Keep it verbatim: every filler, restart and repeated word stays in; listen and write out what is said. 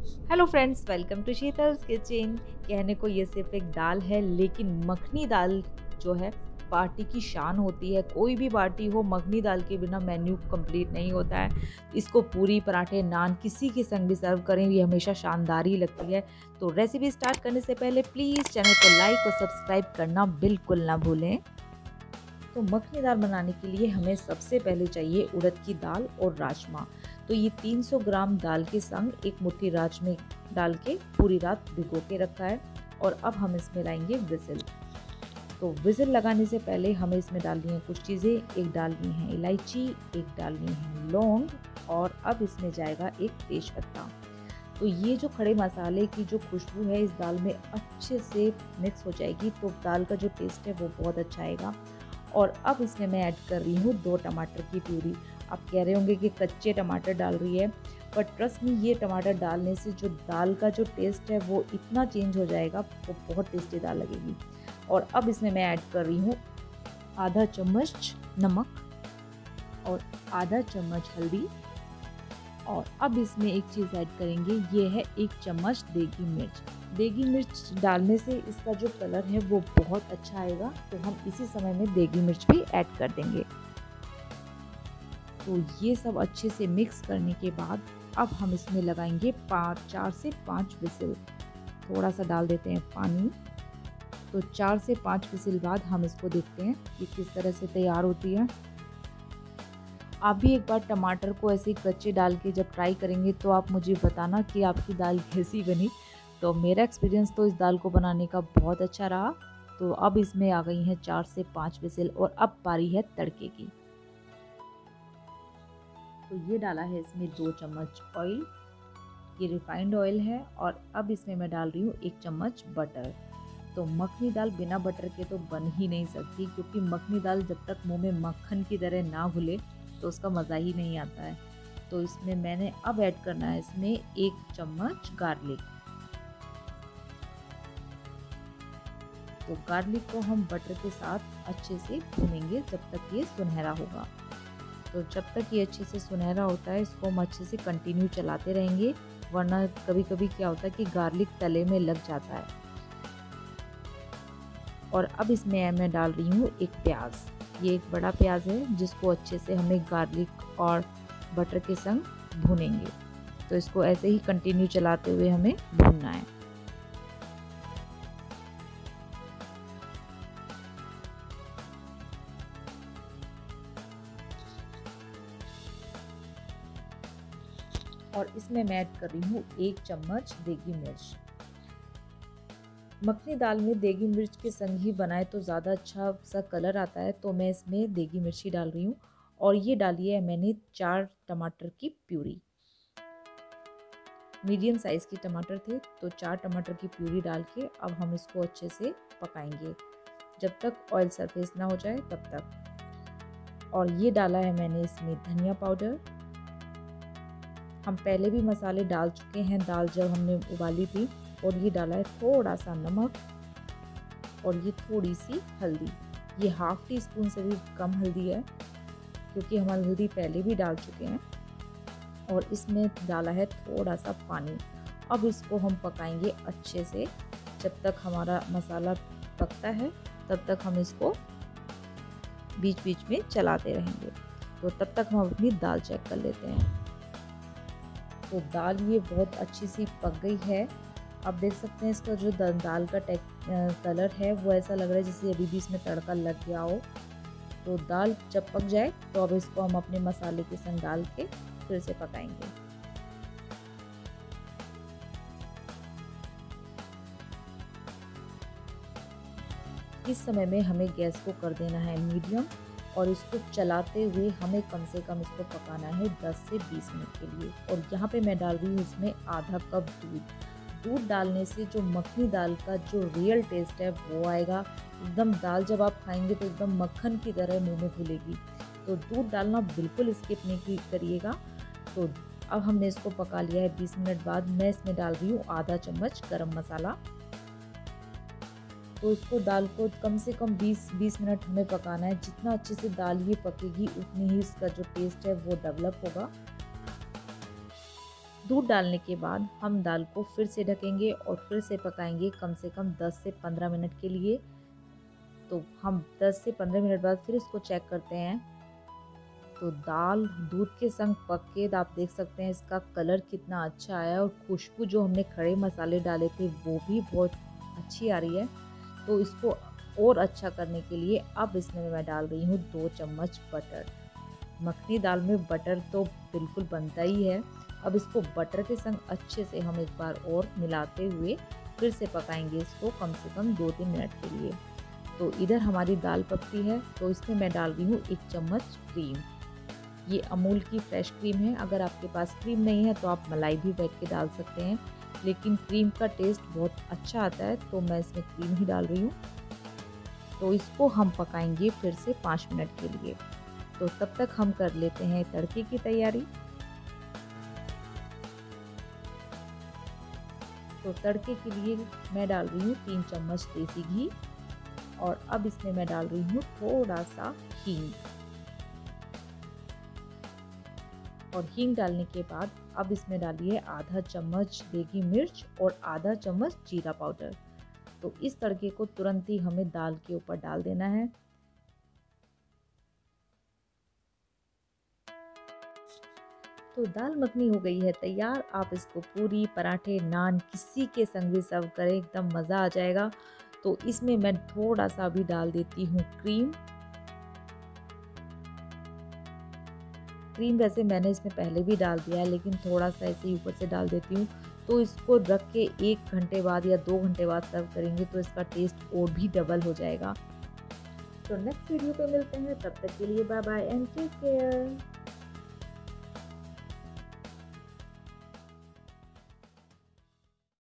Hello friends, welcome to Sheetal's kitchen. कहने को ये सिर्फ एक दाल है, लेकिन मखनी दाल जो है पार्टी की शान होती है। कोई भी पार्टी हो, मखनी दाल के बिना मेन्यू कंप्लीट नहीं होता है। इसको पूरी, पराठे, नान किसी के संग भी सर्व करें, ये हमेशा शानदार ही लगती है। तो रेसिपी स्टार्ट करने से पहले प्लीज़ चैनल को लाइक और सब्सक्राइब करना बिल्कुल ना भूलें। तो मखनी दाल बनाने के लिए हमें सबसे पहले चाहिए उड़द की दाल और राजमा। तो ये तीन सौ ग्राम दाल के संग एक मुट्ठी राजमे डाल के पूरी रात भिगो के रखा है। और अब हम इसमें लाएंगे विजिल। तो विजिल लगाने से पहले हमें इसमें डालनी है कुछ चीज़ें। एक डालनी है इलायची, एक डालनी है लौंग, और अब इसमें जाएगा एक तेज पत्ता। तो ये जो खड़े मसाले की जो खुशबू है इस दाल में अच्छे से मिक्स हो जाएगी, तो दाल का जो टेस्ट है वो बहुत अच्छा आएगा। और अब इसमें मैं ऐड कर रही हूँ दो टमाटर की प्यूरी। आप कह रहे होंगे कि कच्चे टमाटर डाल रही है, पर ट्रस्ट में ये टमाटर डालने से जो दाल का जो टेस्ट है वो इतना चेंज हो जाएगा, वो बहुत टेस्टी दाल लगेगी। और अब इसमें मैं ऐड कर रही हूँ आधा चम्मच नमक और आधा चम्मच हल्दी। और अब इसमें एक चीज़ ऐड करेंगे, ये है एक चम्मच देगी मिर्च। देगी मिर्च डालने से इसका जो कलर है वो बहुत अच्छा आएगा, तो हम इसी समय में देगी मिर्च भी ऐड कर देंगे। तो ये सब अच्छे से मिक्स करने के बाद अब हम इसमें लगाएंगे पाँच चार से पाँच विसिल। थोड़ा सा डाल देते हैं पानी। तो चार से पाँच विसिल बाद हम इसको देखते हैं कि किस तरह से तैयार होती है। आप भी एक बार टमाटर को ऐसे ही कच्चे डाल के जब ट्राई करेंगे तो आप मुझे बताना कि आपकी दाल कैसी बनी। तो मेरा एक्सपीरियंस तो इस दाल को बनाने का बहुत अच्छा रहा। तो अब इसमें आ गई हैं चार से पाँच विसिल और अब बारी है तड़के की। तो ये डाला है इसमें दो चम्मच ऑयल, ये रिफाइंड ऑयल है। और अब इसमें मैं डाल रही हूँ एक चम्मच बटर। तो मखनी दाल बिना बटर के तो बन ही नहीं सकती, क्योंकि मखनी दाल जब तक मुंह में मक्खन की तरह ना घुले तो उसका मज़ा ही नहीं आता है। तो इसमें मैंने अब ऐड करना है इसमें एक चम्मच गार्लिक। तो गार्लिक को हम बटर के साथ अच्छे से भूनेंगे जब तक ये सुनहरा होगा। तो जब तक ये अच्छे से सुनहरा होता है इसको हम अच्छे से कंटिन्यू चलाते रहेंगे, वरना कभी कभी क्या होता है कि गार्लिक तले में लग जाता है। और अब इसमें मैं डाल रही हूँ एक प्याज। ये एक बड़ा प्याज है जिसको अच्छे से हमें गार्लिक और बटर के संग भूनेंगे। तो इसको ऐसे ही कंटिन्यू चलाते हुए हमें भूनना है। और इसमें मैं ऐड कर रही हूँ एक चम्मच देगी मिर्च। मखनी दाल में देगी मिर्च के संग ही बनाए तो ज़्यादा अच्छा सा कलर आता है, तो मैं इसमें देगी मिर्ची डाल रही हूँ। और ये डाली है मैंने चार टमाटर की प्यूरी। मीडियम साइज़ के टमाटर थे, तो चार टमाटर की प्यूरी डाल के अब हम इसको अच्छे से पकाएंगे जब तक ऑयल सरफेस ना हो जाए तब तक। और ये डाला है मैंने इसमें धनिया पाउडर। हम पहले भी मसाले डाल चुके हैं दाल जब हमने उबाली थी। और ये डाला है थोड़ा सा नमक और ये थोड़ी सी हल्दी। ये हाफ टी स्पून से भी कम हल्दी है, क्योंकि हम हल्दी पहले भी डाल चुके हैं। और इसमें डाला है थोड़ा सा पानी। अब इसको हम पकाएंगे अच्छे से जब तक हमारा मसाला पकता है, तब तक हम इसको बीच बीच में चलाते रहेंगे। तो तब तक हम अपनी दाल चेक कर लेते हैं। तो दाल ये बहुत अच्छी सी पक गई है। आप देख सकते हैं इसका जो दाल का टेक कलर है वो ऐसा लग रहा है जैसे अभी भी इसमें तड़का लग गया हो। तो दाल जब पक जाए तो अब इसको हम अपने मसाले के संग डाल के फिर से पकाएंगे। इस समय में हमें गैस को कर देना है मीडियम, और इसको चलाते हुए हमें कम से कम इसको पकाना है दस से बीस मिनट के लिए। और यहाँ पे मैं डाल रही हूँ इसमें आधा कप दूध। दूध डालने से जो मखनी दाल का जो रियल टेस्ट है वो आएगा। एकदम दाल जब आप खाएंगे तो एकदम मक्खन की तरह मुंह में घुलेगी। तो दूध डालना बिल्कुल स्किप नहीं करिएगा। तो अब हमने इसको पका लिया है बीस मिनट बाद। मैं इसमें डाल रही हूँ आधा चम्मच गरम मसाला। तो इसको दाल को कम से कम बीस बीस मिनट हमें पकाना है। जितना अच्छे से दाल ये पकेगी उतनी ही इसका जो टेस्ट है वो डेवलप होगा। दूध डालने के बाद हम दाल को फिर से ढकेंगे और फिर से पकाएंगे कम से कम दस से पंद्रह मिनट के लिए। तो हम दस से पंद्रह मिनट बाद फिर इसको चेक करते हैं। तो दाल दूध के संग पक के आप देख सकते हैं इसका कलर कितना अच्छा आया और खुशबू जो हमने खड़े मसाले डाले थे वो भी बहुत अच्छी आ रही है। तो इसको और अच्छा करने के लिए अब इसमें मैं डाल रही हूँ दो चम्मच बटर। मखनी दाल में बटर तो बिल्कुल बनता ही है। अब इसको बटर के संग अच्छे से हम एक बार और मिलाते हुए फिर से पकाएंगे इसको कम से कम दो तीन मिनट के लिए। तो इधर हमारी दाल पकती है तो इसमें मैं डाल रही हूँ एक चम्मच क्रीम। ये अमूल की फ्रेश क्रीम है। अगर आपके पास क्रीम नहीं है तो आप मलाई भी फेंट के डाल सकते हैं, लेकिन क्रीम का टेस्ट बहुत अच्छा आता है तो मैं इसमें क्रीम ही डाल रही हूँ। तो इसको हम पकाएंगे फिर से पाँच मिनट के लिए। तो तब तक हम कर लेते हैं तड़के की तैयारी। तो तड़के के लिए मैं डाल रही हूँ तीन चम्मच देसी घी और अब इसमें मैं डाल रही हूँ थोड़ा सा हींग। और हींग डालने के बाद अब इसमें डालिए आधा चम्मच देगी मिर्च और आधा चम्मच जीरा पाउडर। तो इस तड़के को तुरंत ही हमें दाल के ऊपर डाल देना है। तो दाल मखनी हो गई है तैयार। आप इसको पूरी, पराठे, नान किसी के संग भी सर्व करें, एकदम मज़ा आ जाएगा। तो इसमें मैं थोड़ा सा भी डाल देती हूँ क्रीम। क्रीम वैसे मैंने इसमें पहले भी डाल दिया है, लेकिन थोड़ा सा ऐसे ऊपर से डाल देती हूँ। तो इसको रख के एक घंटे बाद या दो घंटे बाद सर्व करेंगे तो इसका टेस्ट और भी डबल हो जाएगा। तो नेक्स्ट वीडियो पे मिलते हैं, तब तक के लिए bye bye and take care.